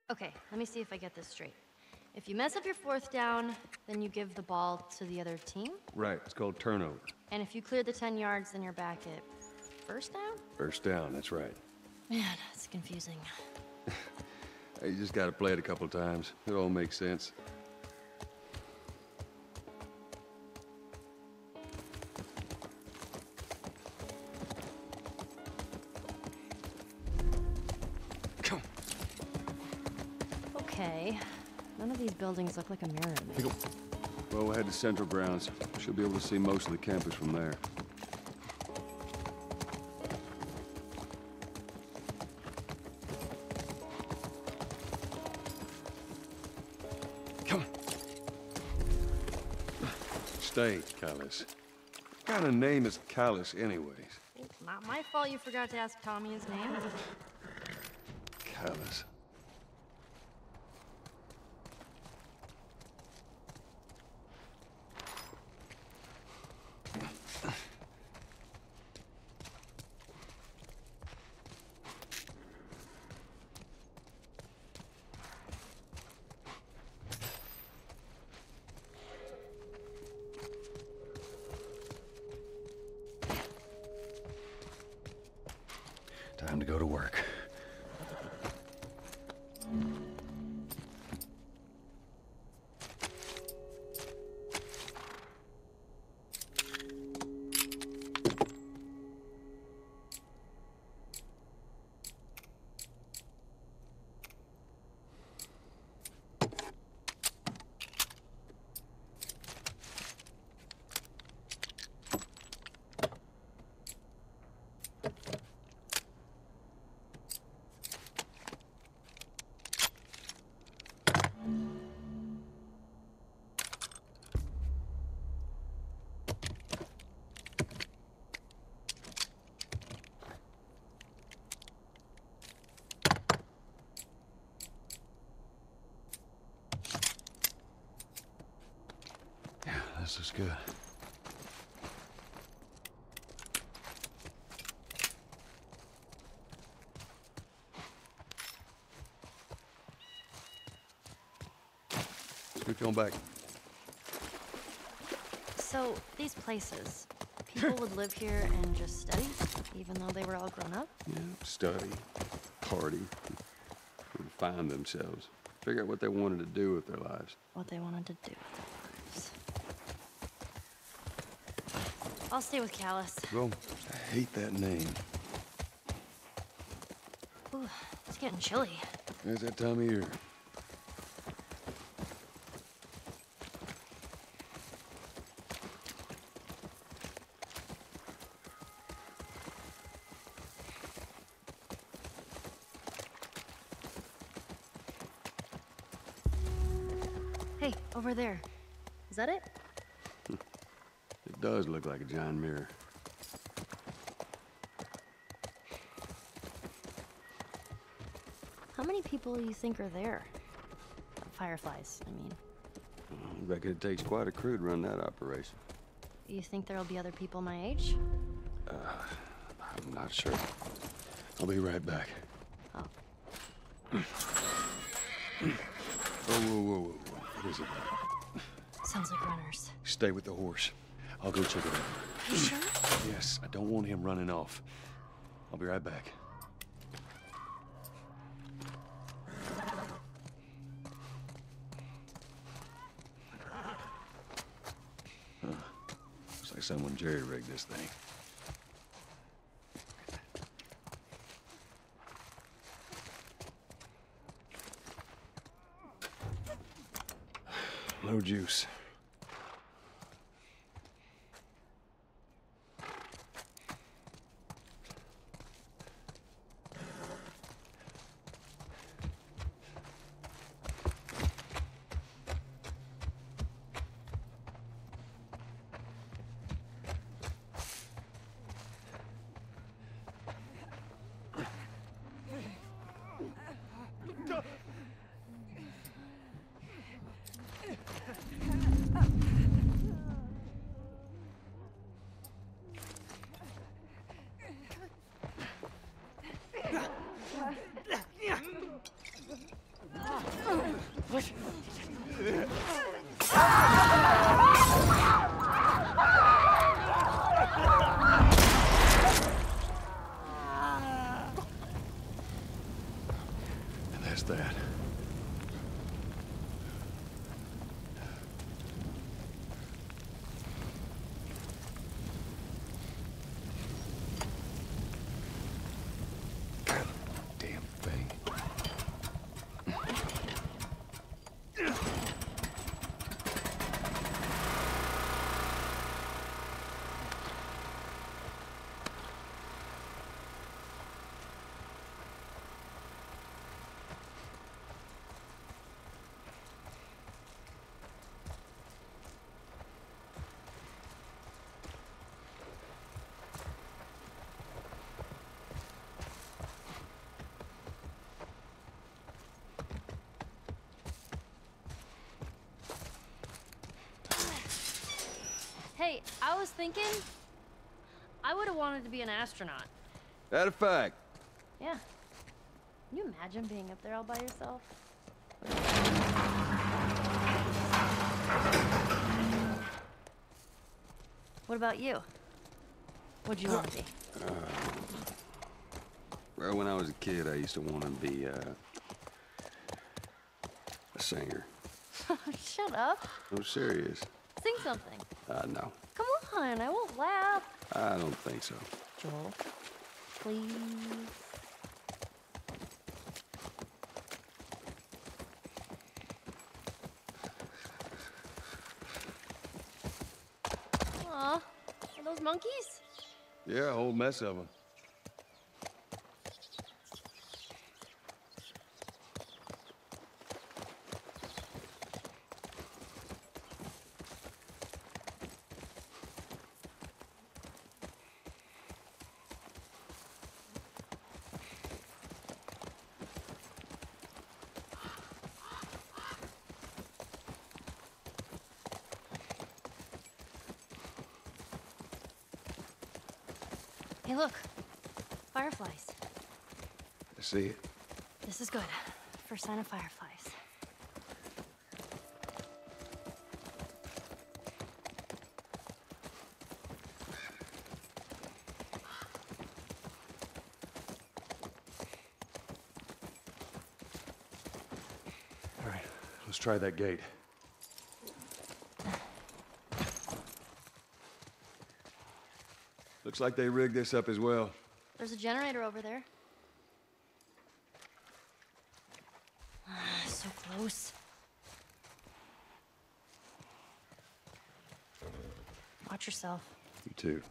Okay, let me see if I get this straight. If you mess up your fourth down, then you give the ball to the other team? Right, it's called turnover. And if you clear the 10 yards, then you're back at first down? First down, that's right. Man, it's confusing. You just gotta play it a couple times. It all makes sense. Come. Okay. None of these buildings look like a mirror to me. Here you go. Well, we'll head to Central Grounds. Should be able to see most of the campus from there. Come on. Stay, Callus. What kind of name is Callus, anyways? Not my fault you forgot to ask Tommy his name. Callus. Time to go to work. This is good. Let's get you on back. So, these places, people would live here and just study, even though they were all grown up? Yeah, study, party, find themselves, figure out what they wanted to do with their lives. What they wanted to do with their lives. I'll stay with Callus. Well, I hate that name. Ooh, it's getting chilly. It's that time of year. Hey, over there. Is that it? It does look like a giant mirror. How many people do you think are there? Fireflies, I mean. I reckon it takes quite a crew to run that operation. You think there'll be other people my age? I'm not sure. I'll be right back. Oh. Whoa. What is it? Sounds like runners. Stay with the horse. I'll go check it out. You sure? Yes, I don't want him running off. I'll be right back. Looks like someone jerry-rigged this thing. No juice. push. And that's that. Damn thing. Hey, I was thinking, I would have wanted to be an astronaut. That a fact. Yeah. Can you imagine being up there all by yourself? What about you? What'd you want to be? Well, when I was a kid, I used to want to be a singer. Shut up. I'm serious. Sing something. No. Come on, I won't laugh. I don't think so. Joel, please. Aw, are those monkeys? Yeah, a whole mess of them. Hey, look. Fireflies. I see it. This is good. First sign of fireflies. All right, let's try that gate. Looks like they rigged this up as well. There's a generator over there. So close. Watch yourself. You too.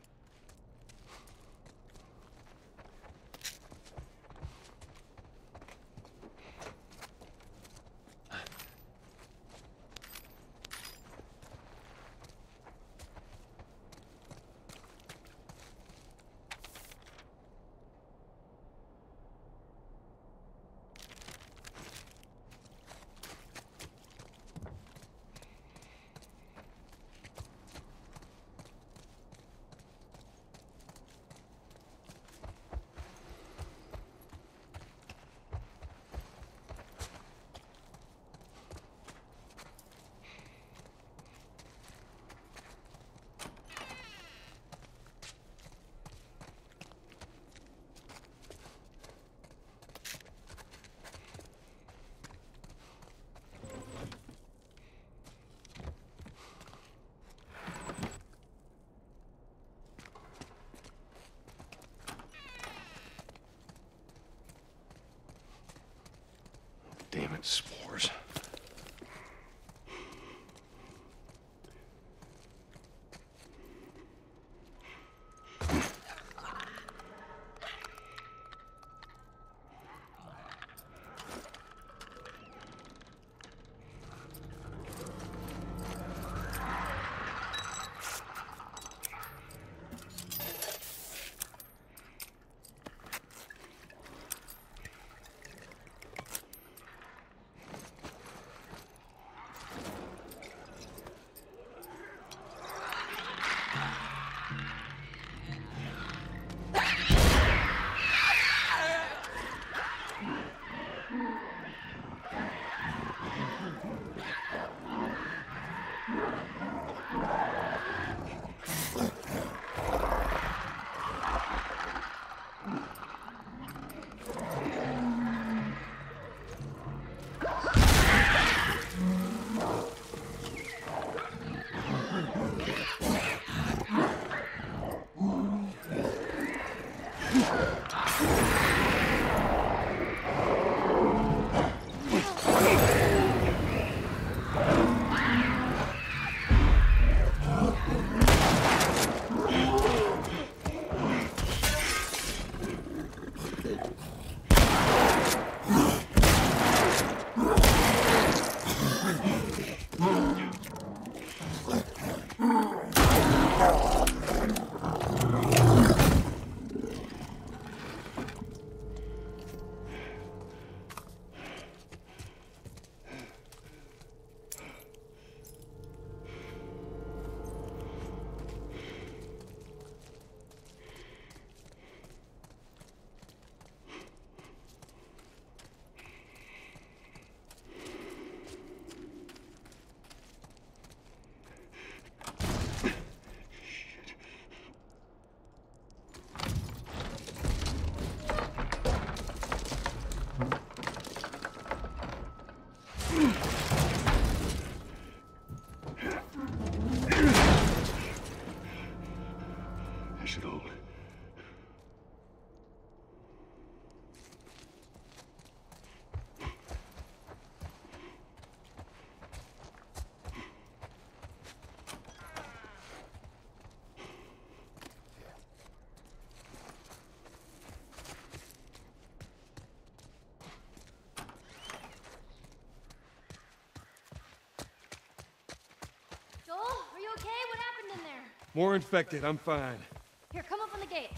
Joel, are you okay? What happened in there? More infected, I'm fine. Here, come up on the gate.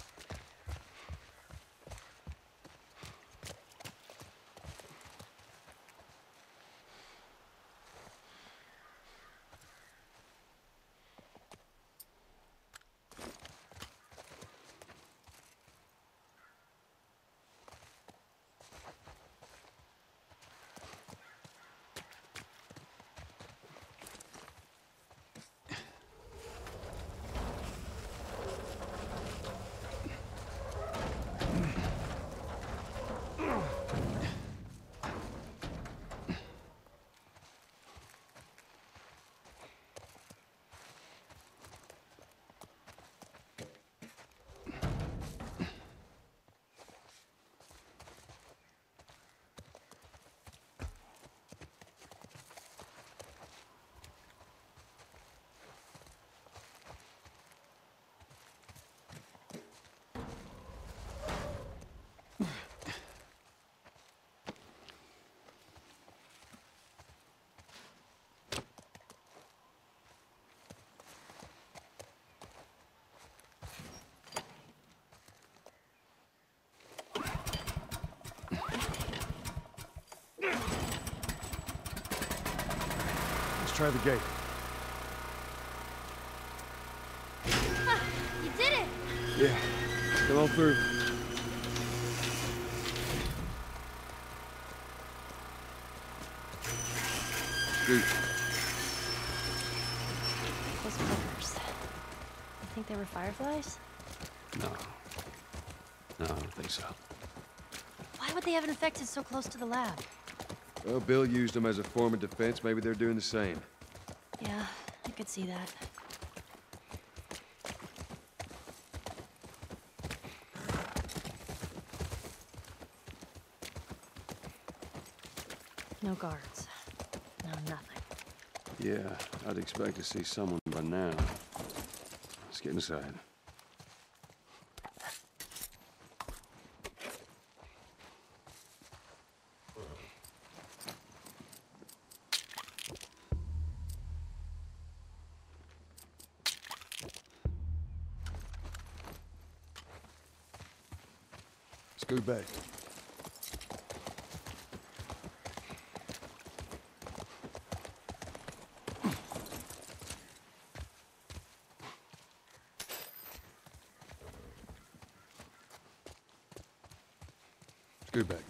Try the gate. You did it! Yeah, come on through. Dude, Those flickers. You think they were fireflies? no. No, I don't think so. Why would they have infected so close to the lab? Well, Bill used them as a form of defense. Maybe they're doing the same. Yeah, I could see that. No guards. No nothing. Yeah, I'd expect to see someone by now. Let's get inside. Scoot back. Scoot back.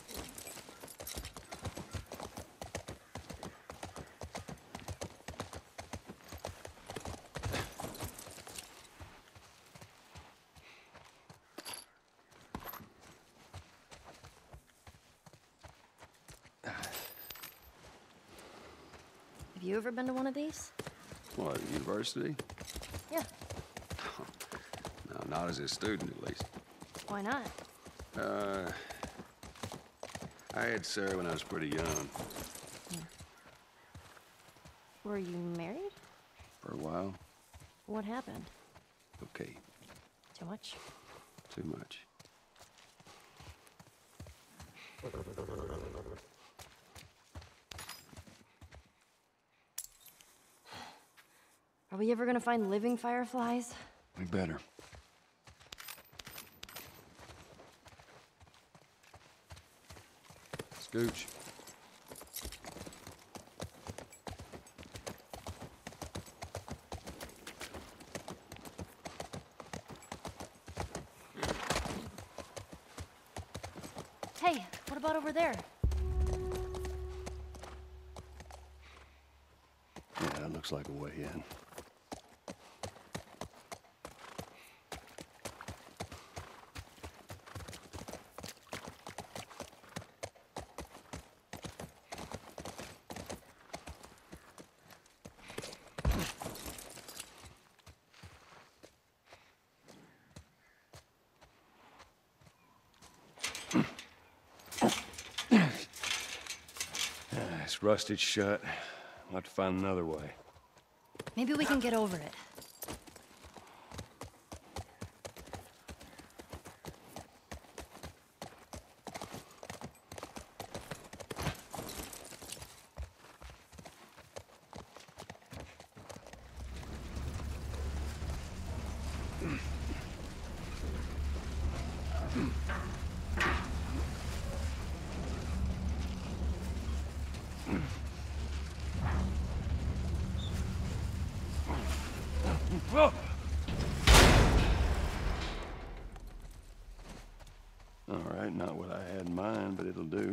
Have you ever been to one of these? What, university? Yeah. No, not as a student, at least. Why not? I had Sarah when I was pretty young. Were you married? For a while. What happened? Okay, Too much? too much. Are we ever gonna find living fireflies? We better. Scooch. Hey, what about over there? Yeah, that looks like a way in. It's rusted shut. I'll have to find another way. Maybe we can get over it. All right, not what I had in mind, but it'll do.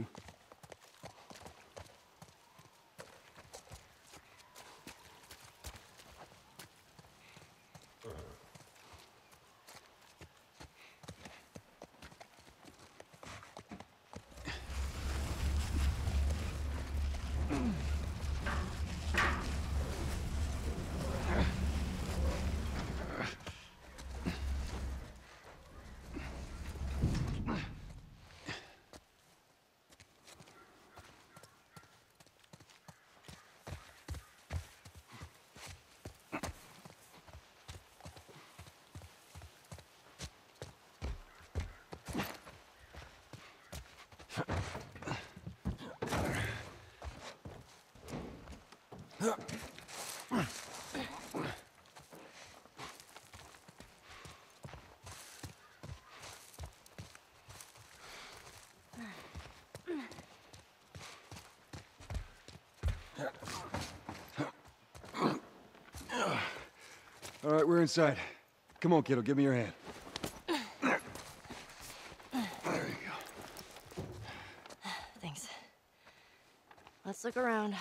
All right, we're inside. Come on, kiddo, give me your hand. There you go. Thanks. Let's look around.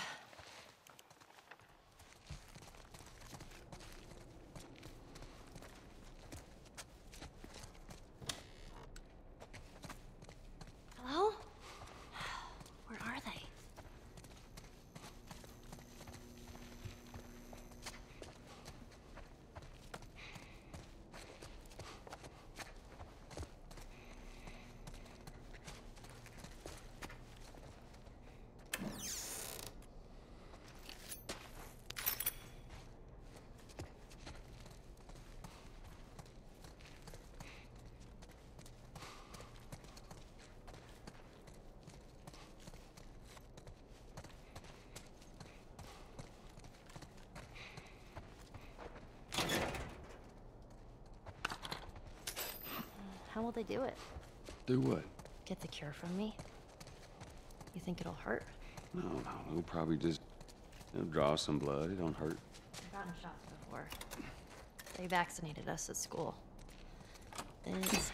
Hello? Where are they? How will they do it? Do what? Get the cure from me? You think it'll hurt? No, we'll probably just draw some blood. It don't hurt. I've gotten shots before. They vaccinated us at school. This...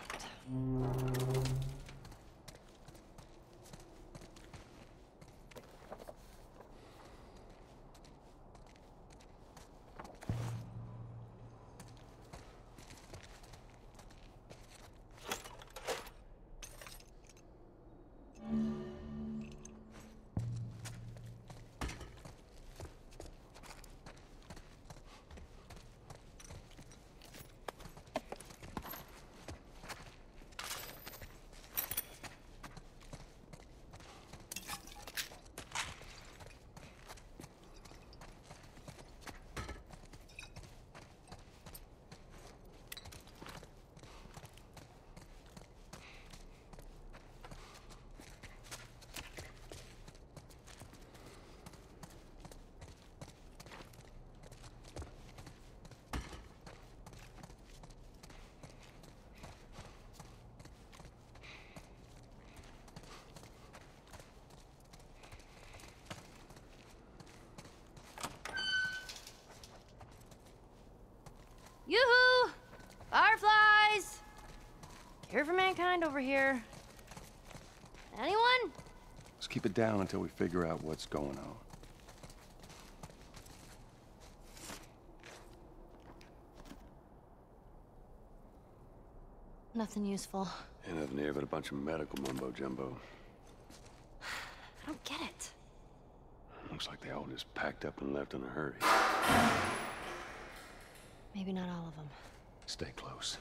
Here for mankind over here. Anyone? Let's keep it down until we figure out what's going on. Nothing useful. Ain't nothing here but a bunch of medical mumbo-jumbo. I don't get it. Looks like they all just packed up and left in a hurry. Maybe not all of them. Stay close.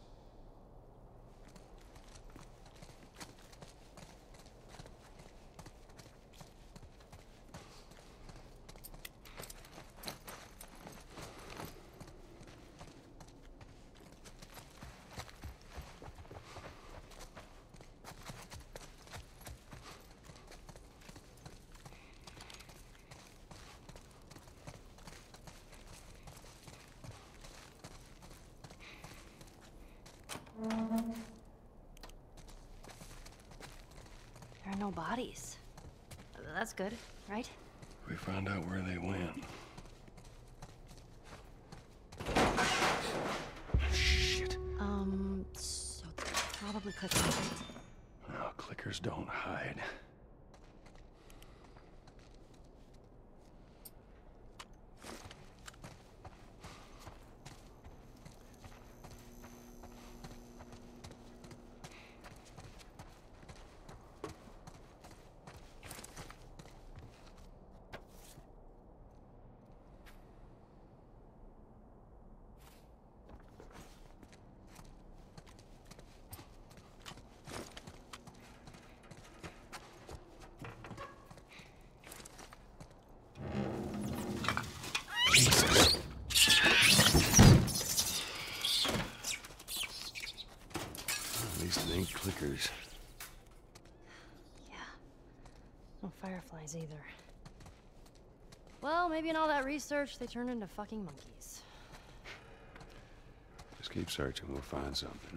There are no bodies. That's good, right? We found out where they went. Shit. So probably clickers. No, clickers don't hide. Clickers. Yeah. No fireflies either. Well, maybe in all that research, they turned into fucking monkeys. Just keep searching, we'll find something.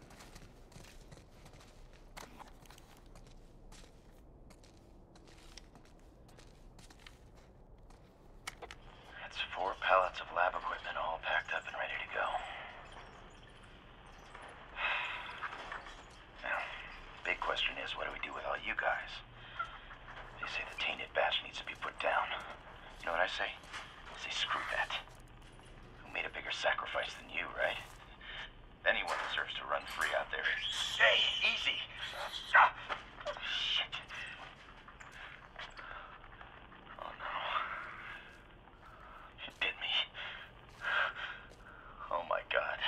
That's 4 pallets of lab equipment all packed up and ready to go. Big question is, what do we do with all you guys? They say the tainted batch needs to be put down. You know what I say? I say screw that. Who made a bigger sacrifice than you, right? Anyone deserves to run free out there. Hey, easy! Ah, shit. Oh no. It bit me. Oh my god.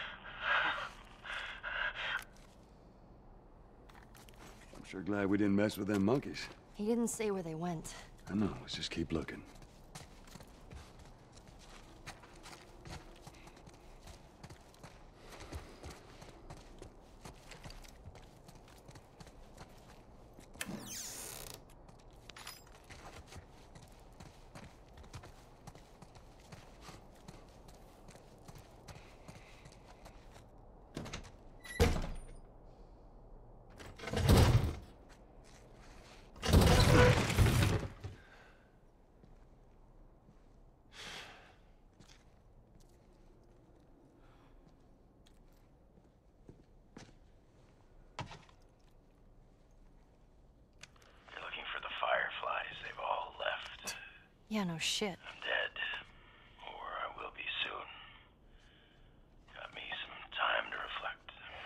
Sure glad we didn't mess with them monkeys. He didn't say where they went. I know, let's just keep looking. Yeah, no shit. I'm dead. Or I will be soon. Got me some time to reflect.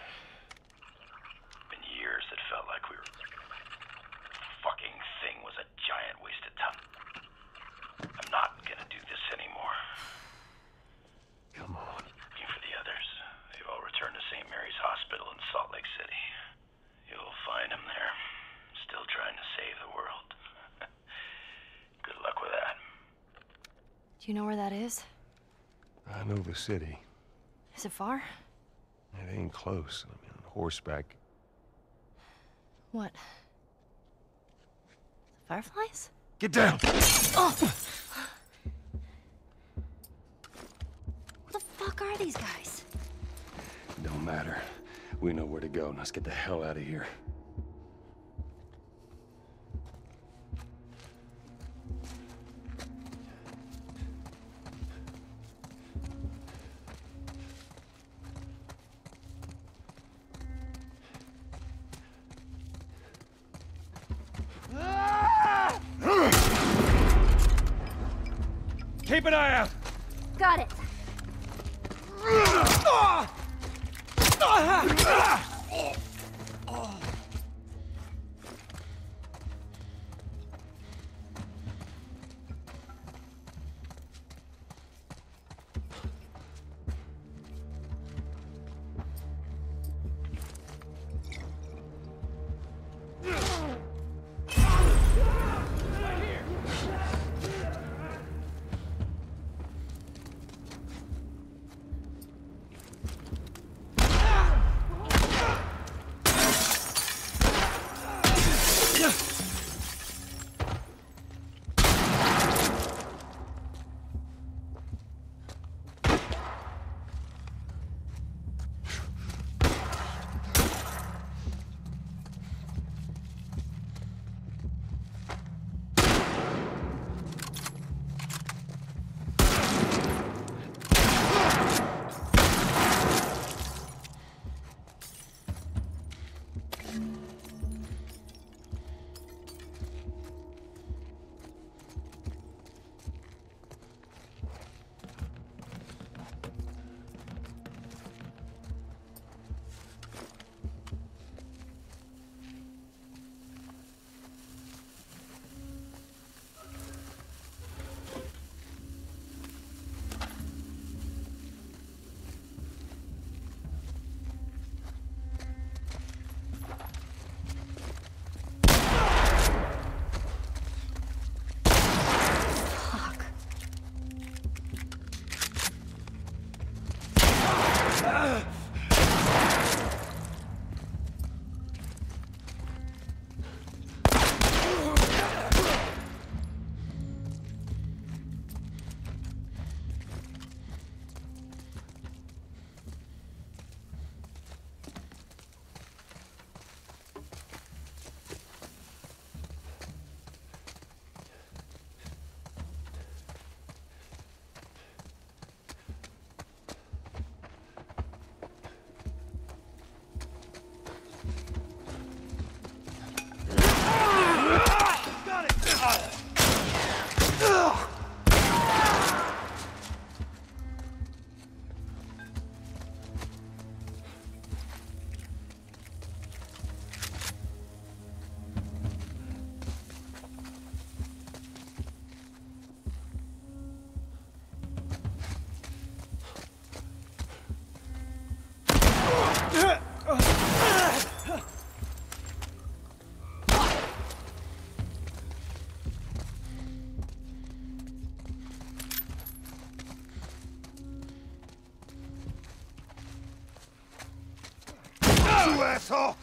Been years that felt like we were... fucking thing was a giant waste of time. I'm not gonna do this anymore. Come on. Looking for the others. They've all returned to St. Mary's Hospital in Salt Lake City. You'll find them there. Still trying to save the world. Good luck with that. Do you know where that is? I know the city. Is it far? It ain't close. I mean, on horseback. What? The fireflies? Get down! Oh! What the fuck are these guys? Don't matter. We know where to go. Now let's get the hell out of here. Keep an eye out! Got it. You asshole!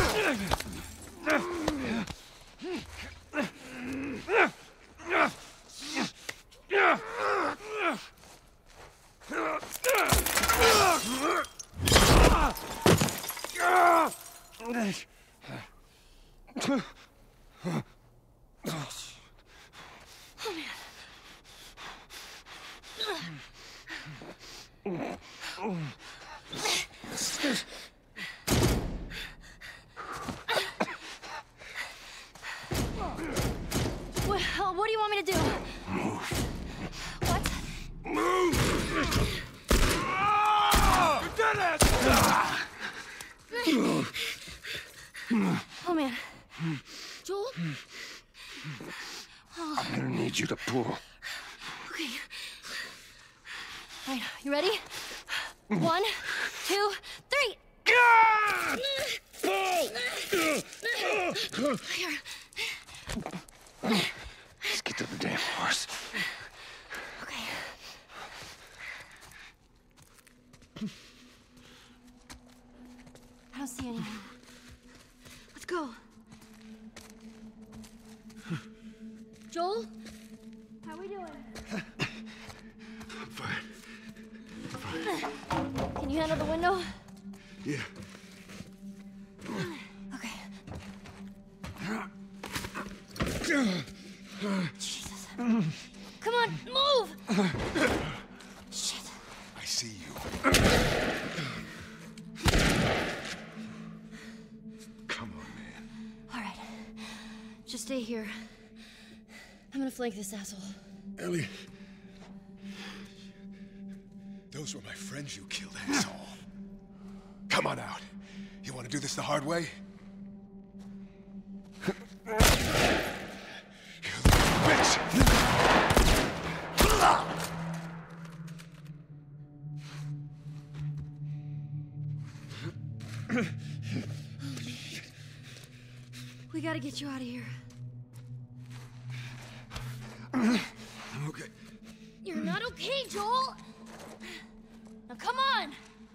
What do you want me to do? Move. What? Move! You did it! Oh man. Joel? Oh. I'm gonna need you to pull. Okay. All right, you ready? 1, 2, 3. Here. Let's get to the damn horse. Okay. I don't see anything. Let's go. Joel? How are we doing? I'm fine. Can you handle the window? Yeah. Okay. Jesus. Come on, move! Shit. I see you. Come on, man. All right. Just stay here. I'm gonna flank this asshole. Ellie, Those were my friends you killed, asshole. Come on out. You want to do this the hard way? You little bitch! We gotta get you out of here. I'm okay. You're not okay, Joel! Now come on!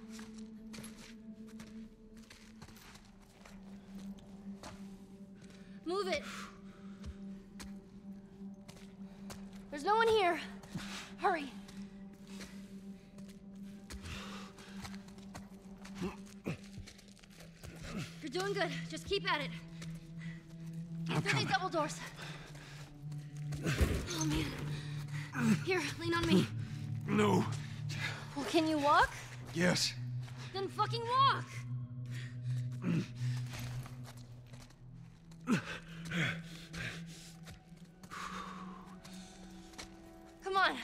Move it. There's no one here. Hurry. You're doing good. Just keep at it. Through these double doors. Oh, man. Here, lean on me. No. Well, can you walk? Yes. Then fucking walk! Come on.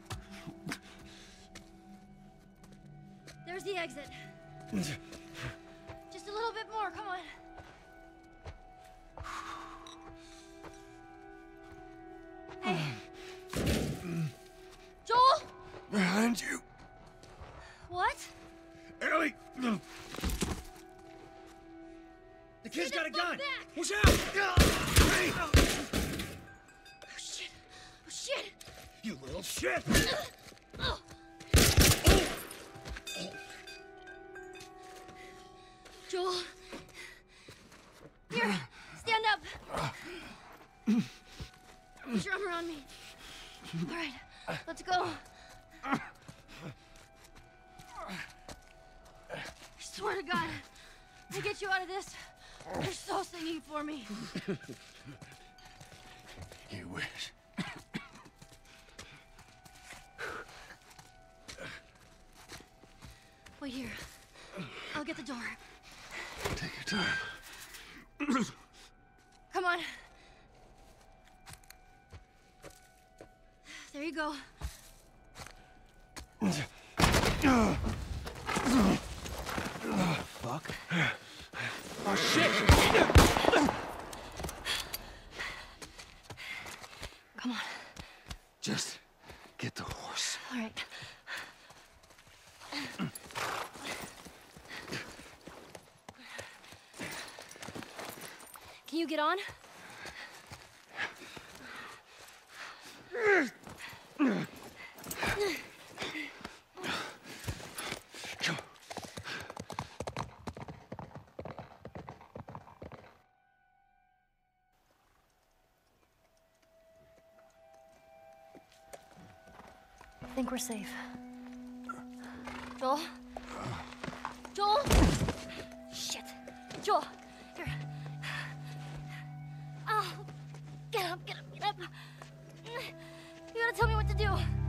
There's the exit. Just a little bit more, come on. Hey. Joel? Behind you. What? Ellie! The kid's got a gun! Back. Watch out! Hey! Oh shit. Oh shit. You little shit! Oh. Joel. Here, stand up. Put your arm around me. All right, let's go. I swear to God, to get you out of this, you're so singing for me. You wish. Wait here. I'll get the door. Take your time. Come on. There you go. Fuck. Oh shit! Come on. Just get the horse. All right. Can you get on? Come. I think we're safe. Joel? Joel? Shit. Joel, here. Oh, get up, get up, get up. You gotta tell me what to do.